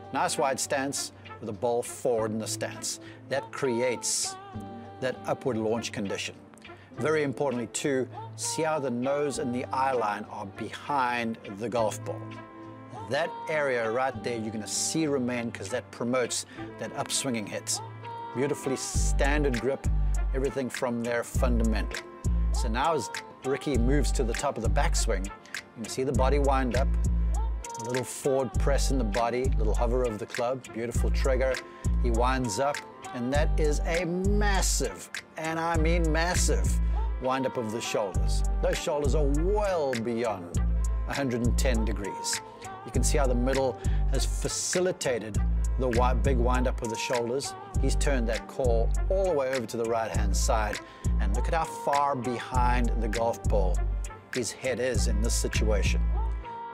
Nice wide stance with the ball forward in the stance. That creates that upward launch condition. Very importantly too, see how the nose and the eye line are behind the golf ball. That area right there you're going to see remain because that promotes that upswinging hit. Beautifully standard grip, everything from there fundamental. So now as Ricky moves to the top of the backswing, you can see the body wind up, a little forward press in the body, little hover of the club, beautiful trigger. He winds up, and that is a massive, and I mean massive, wind up of the shoulders. Those shoulders are well beyond 110 degrees. You can see how the middle has facilitated the big wind up of the shoulders. He's turned that core all the way over to the right-hand side, and look at how far behind the golf ball his head is in this situation.